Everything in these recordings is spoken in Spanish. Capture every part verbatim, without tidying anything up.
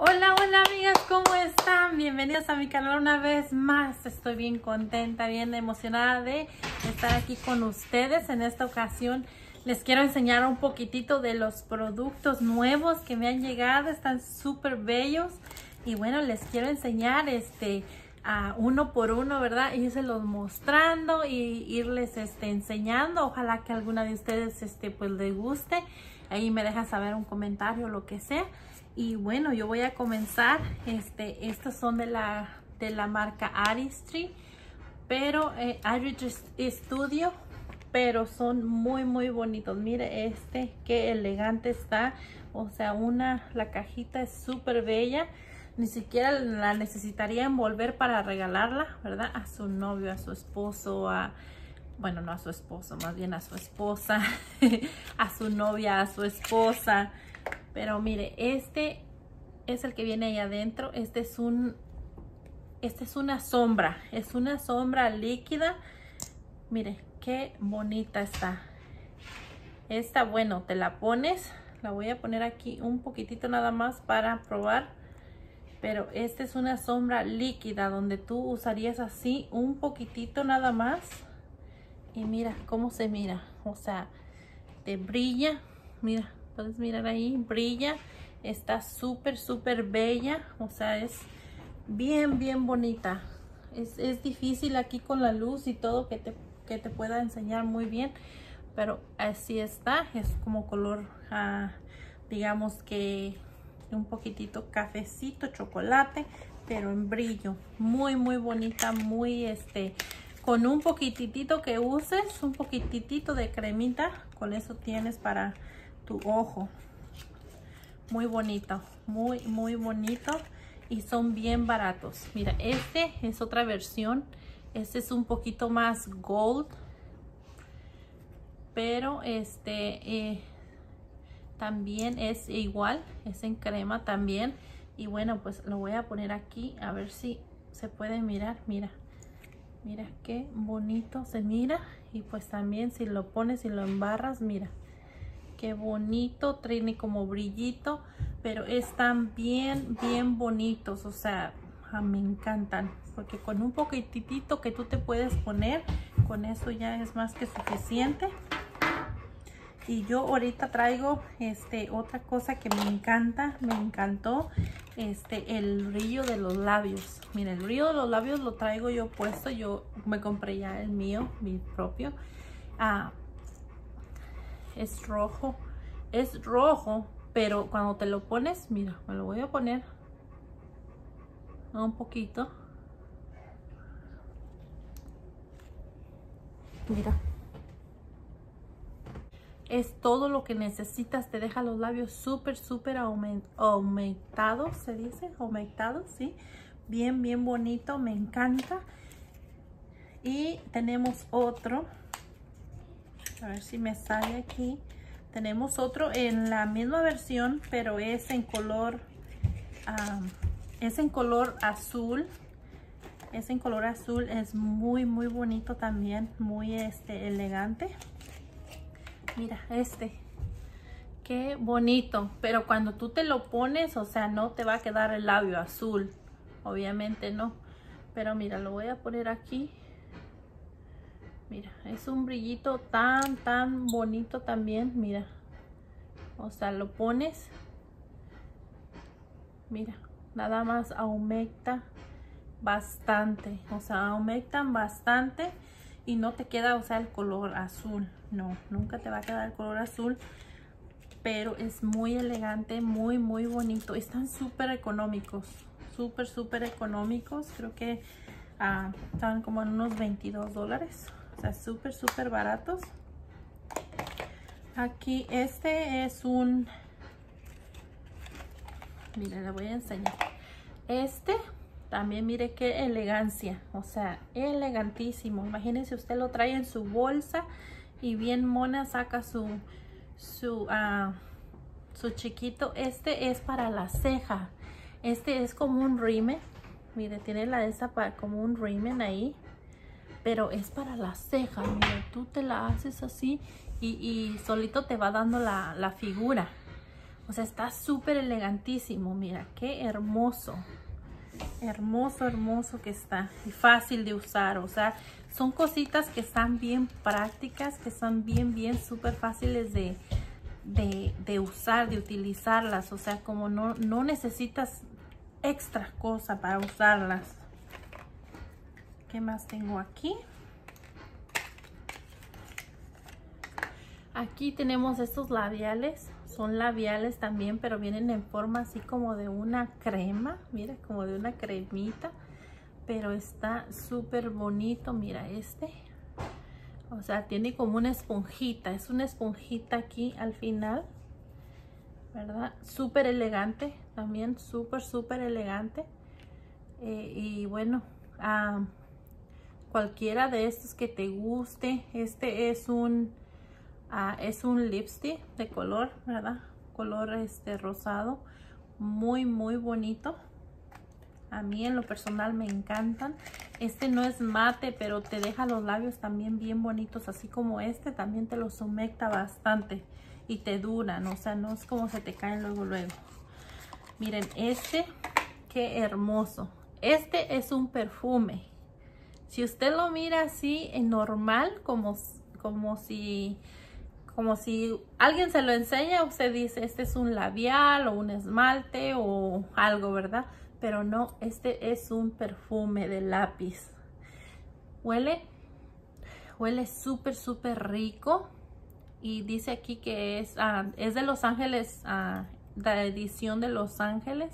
Hola, hola amigas, ¿cómo están? Bienvenidos a mi canal una vez más. Estoy bien contenta, bien emocionada de estar aquí con ustedes. En esta ocasión les quiero enseñar un poquitito de los productos nuevos que me han llegado. Están súper bellos y bueno, les quiero enseñar este a uno por uno, ¿verdad? Irselos mostrando y irles este enseñando. Ojalá que alguna de ustedes este pues les guste. Ahí me deja saber un comentario, lo que sea. Y bueno, yo voy a comenzar. Este, estos son de la, de la marca Artistry, pero eh, Artistry Studio, pero son muy muy bonitos. Mire este, qué elegante está. O sea, una, la cajita es súper bella. Ni siquiera la necesitaría envolver para regalarla, ¿verdad? A su novio, a su esposo, a... Bueno, no a su esposo, más bien a su esposa, a su novia, a su esposa. Pero mire, este es el que viene ahí adentro. Este es un, este es una sombra, es una sombra líquida. Mire, qué bonita está. Esta, bueno, te la pones. La voy a poner aquí un poquitito nada más para probar. Pero esta es una sombra líquida donde tú usarías así un poquitito nada más. Y mira cómo se mira, o sea, te brilla, mira, puedes mirar ahí, brilla, está súper, súper bella, o sea, es bien, bien bonita. Es, es difícil aquí con la luz y todo que te, que te pueda enseñar muy bien, pero así está, es como color, uh, digamos que un poquitito cafecito, chocolate, pero en brillo, muy, muy bonita, muy este... Con un poquitito que uses, un poquitito de cremita, con eso tienes para tu ojo. Muy bonito, muy, muy bonito. Y son bien baratos. Mira, este es otra versión. Este es un poquito más gold. Pero este eh, también es igual. Es en crema también. Y bueno, pues lo voy a poner aquí. A ver si se puede mirar. Mira. Mira qué bonito se mira. Y pues también si lo pones y lo embarras, mira qué bonito, tiene como brillito, pero están bien bien bonitos. O sea, me encantan, porque con un poquitito que tú te puedes poner, con eso ya es más que suficiente. Y yo ahorita traigo este otra cosa que me encanta, me encantó, este el brillo de los labios. Miren, el brillo de los labios lo traigo yo puesto, yo me compré ya el mío, mi propio. Ah, es rojo, es rojo, pero cuando te lo pones, mira, me lo voy a poner un poquito. Mira. Es todo lo que necesitas, te deja los labios súper, súper aumentados, se dice, aumentados, ¿sí? Bien, bien bonito, me encanta. Y tenemos otro, a ver si me sale aquí. Tenemos otro en la misma versión, pero es en color, um, es en color azul. Es en color azul, es muy, muy bonito también, muy este, elegante. Mira este, qué bonito, pero cuando tú te lo pones, o sea, no te va a quedar el labio azul, obviamente no, pero mira, lo voy a poner aquí. Mira, es un brillito tan, tan bonito también, mira, o sea, lo pones, mira, nada más aumenta bastante, o sea, aumentan bastante. Y no te queda, o sea, el color azul. No, nunca te va a quedar el color azul. Pero es muy elegante, muy, muy bonito. Están súper económicos. Súper, súper económicos. Creo que uh, están como en unos veintidós dólares. O sea, súper, súper baratos. Aquí, este es un... Mira, le voy a enseñar. Este... También mire qué elegancia, o sea, elegantísimo. Imagínense, usted lo trae en su bolsa y bien mona saca su, su, uh, su chiquito. Este es para la ceja. Este es como un rímel. Mire, tiene la esa para, como un rímel ahí. Pero es para la ceja. Mire, tú te la haces así y, y solito te va dando la, la figura. O sea, está súper elegantísimo. Mira, qué hermoso. Hermoso, hermoso que está. Y fácil de usar. O sea, son cositas que están bien prácticas, que son bien, bien súper fáciles de, de, de usar, de utilizarlas. O sea, como no, no necesitas extra cosa para usarlas. ¿Qué más tengo aquí? Aquí tenemos estos labiales. Son labiales también, pero vienen en forma así como de una crema. Mira, como de una cremita. Pero está súper bonito. Mira este. O sea, tiene como una esponjita. Es una esponjita aquí al final, ¿verdad? Súper elegante. También súper, súper elegante. Eh, y bueno, uh, cualquiera de estos que te guste. Este es un... Uh, es un lipstick de color, ¿verdad? Color este rosado. Muy, muy bonito. A mí en lo personal me encantan. Este no es mate, pero te deja los labios también bien bonitos. Así como este, también te los humecta bastante. Y te duran, o sea, no es como se te caen luego, luego. Miren, este, qué hermoso. Este es un perfume. Si usted lo mira así, en normal, como, como si... Como si alguien se lo enseña, usted dice, este es un labial o un esmalte o algo, ¿verdad? Pero no, este es un perfume de lápiz. Huele, huele súper, súper rico. Y dice aquí que es, uh, es de Los Ángeles, uh, la edición de Los Ángeles.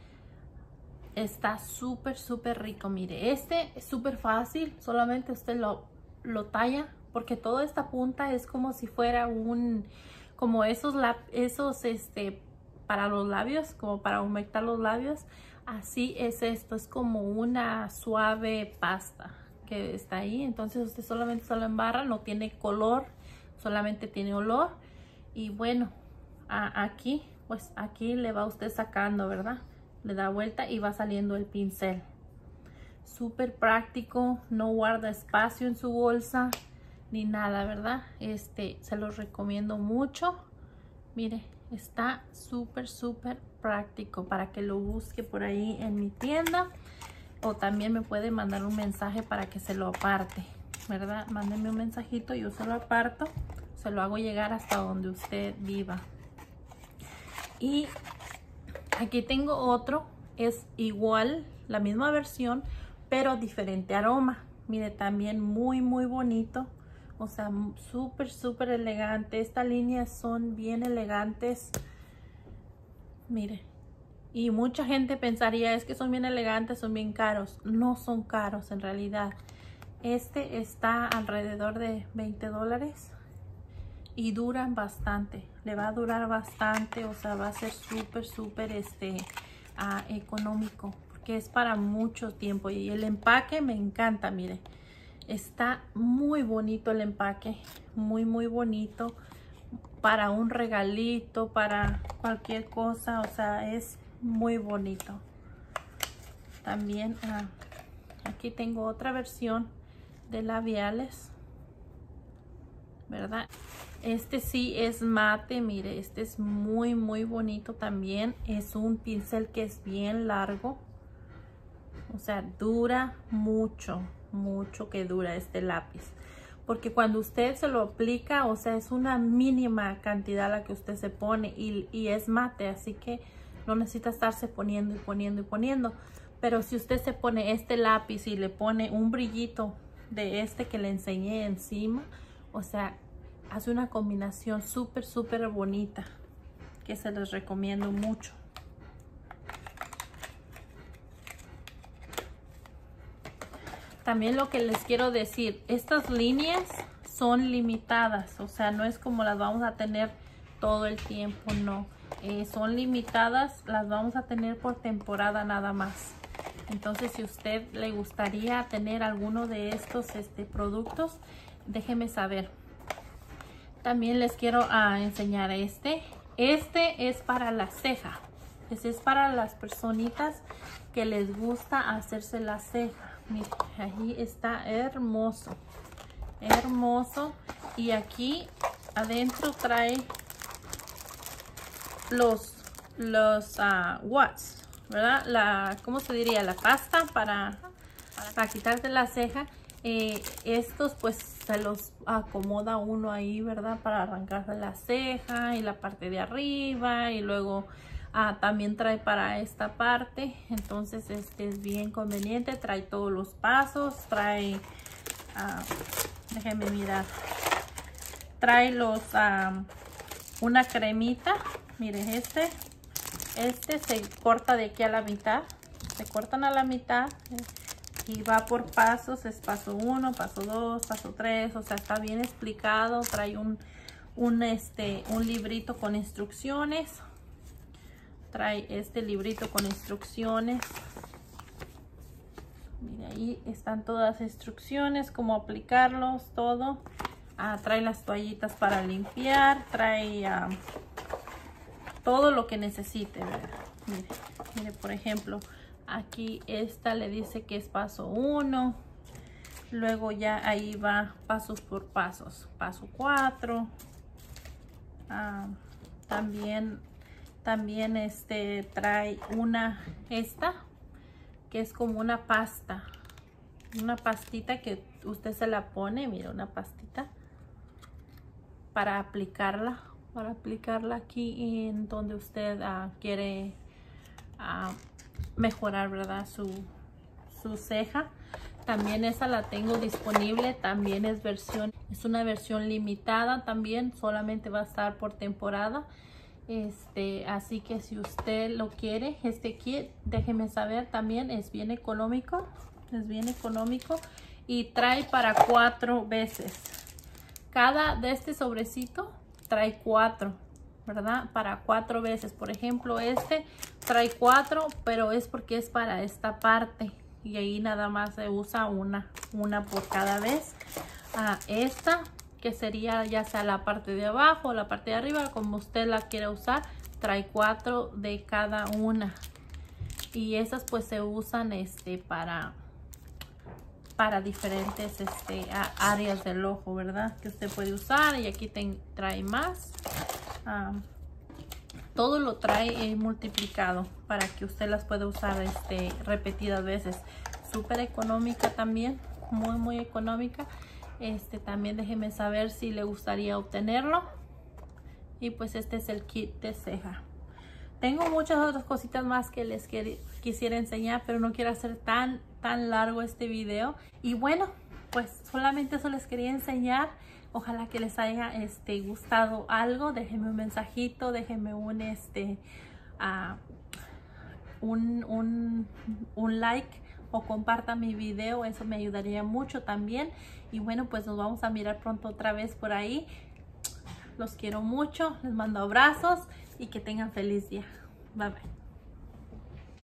Está súper, súper rico. Mire, este es súper fácil, solamente usted lo, lo talla. Porque toda esta punta es como si fuera un, como esos, esos, este, para los labios, como para humectar los labios. Así es esto, es como una suave pasta que está ahí. Entonces usted solamente se lo embarra, no tiene color, solamente tiene olor. Y bueno, a, aquí, pues aquí le va usted sacando, ¿verdad? Le da vuelta y va saliendo el pincel. Súper práctico, no guarda espacio en su bolsa ni nada, ¿verdad? Este, se los recomiendo mucho. Mire, está súper, súper práctico para que lo busque por ahí en mi tienda. O también me puede mandar un mensaje para que se lo aparte, ¿verdad? Mándeme un mensajito, yo se lo aparto. Se lo hago llegar hasta donde usted viva. Y aquí tengo otro. Es igual, la misma versión, pero diferente aroma. Mire, también muy, muy bonito. O sea, súper, súper elegante. Estas líneas son bien elegantes. Mire. Y mucha gente pensaría, es que son bien elegantes, son bien caros. No son caros en realidad. Este está alrededor de veinte dólares. Y duran bastante. Le va a durar bastante. O sea, va a ser súper, súper este, uh, económico. Porque es para mucho tiempo. Y el empaque me encanta, mire. Está muy bonito el empaque, muy muy bonito para un regalito, para cualquier cosa, o sea, es muy bonito. También ah, aquí tengo otra versión de labiales, ¿verdad? Este sí es mate, mire, este es muy muy bonito también. Es un pincel que es bien largo, o sea, dura mucho. Mucho que dura este lápiz, porque cuando usted se lo aplica, o sea, es una mínima cantidad la que usted se pone y, y es mate, así que no necesita estarse poniendo y poniendo y poniendo. Pero si usted se pone este lápiz y le pone un brillito de este que le enseñé encima, o sea, hace una combinación súper súper bonita que se les recomiendo mucho. También lo que les quiero decir, estas líneas son limitadas, o sea, no es como las vamos a tener todo el tiempo, no. Eh, son limitadas, las vamos a tener por temporada nada más. Entonces, si a usted le gustaría tener alguno de estos este, productos, déjeme saber. También les quiero uh, enseñar este. Este es para la ceja. Este es para las personitas que les gusta hacerse la ceja. Miren, ahí está hermoso, hermoso. Y aquí adentro trae los, los uh, watts, ¿verdad? La, ¿cómo se diría? La pasta para, para quitarte la ceja. Eh, estos pues se los acomoda uno ahí, ¿verdad? Para arrancarse la ceja y la parte de arriba, y luego ah, también trae para esta parte. Entonces este es bien conveniente, trae todos los pasos, trae, ah, déjenme mirar, trae los ah, una cremita. Miren, este este se corta de aquí a la mitad, se cortan a la mitad y va por pasos. Es paso uno, paso dos, paso tres, o sea, está bien explicado. Trae un, un, este, un librito con instrucciones. Trae este librito con instrucciones. Mira, ahí están todas las instrucciones, cómo aplicarlos, todo. Ah, trae las toallitas para limpiar, trae ah, todo lo que necesite, ¿verdad? Mire, mire, por ejemplo, aquí esta le dice que es paso uno. Luego ya ahí va pasos por pasos. Paso cuatro. Ah, también, también este trae una, esta, que es como una pasta. Una pastita que usted se la pone, mira, una pastita. Para aplicarla, para aplicarla aquí en donde usted uh, quiere uh, mejorar, ¿verdad? Su, su ceja. También esa la tengo disponible. También es versión, es una versión limitada también. Solamente va a estar por temporada. Este, así que si usted lo quiere, este kit, déjeme saber también. Es bien económico. Es bien económico. Y trae para cuatro veces. Cada de este sobrecito trae cuatro, ¿verdad? Para cuatro veces. Por ejemplo, este trae cuatro, pero es porque es para esta parte. Y ahí nada más se usa una, una por cada vez. Ah, esta, que sería ya sea la parte de abajo o la parte de arriba, como usted la quiera usar, trae cuatro de cada una. Y esas pues se usan este para... para diferentes este, áreas del ojo, ¿verdad? Que usted puede usar. Y aquí te, trae más. Um, todo lo trae eh, multiplicado para que usted las pueda usar este, repetidas veces. Súper económica también. Muy, muy económica. Este, también déjeme saber si le gustaría obtenerlo. Y pues este es el kit de ceja. Tengo muchas otras cositas más que les quisiera enseñar, pero no quiero hacer tan, tan largo este video. Y bueno, pues solamente eso les quería enseñar. Ojalá que les haya este, gustado algo. Déjenme un mensajito, déjenme un, este, uh, un, un, un like o compartan mi video. Eso me ayudaría mucho también. Y bueno, pues nos vamos a mirar pronto otra vez por ahí. Los quiero mucho, les mando abrazos y que tengan feliz día. Bye bye.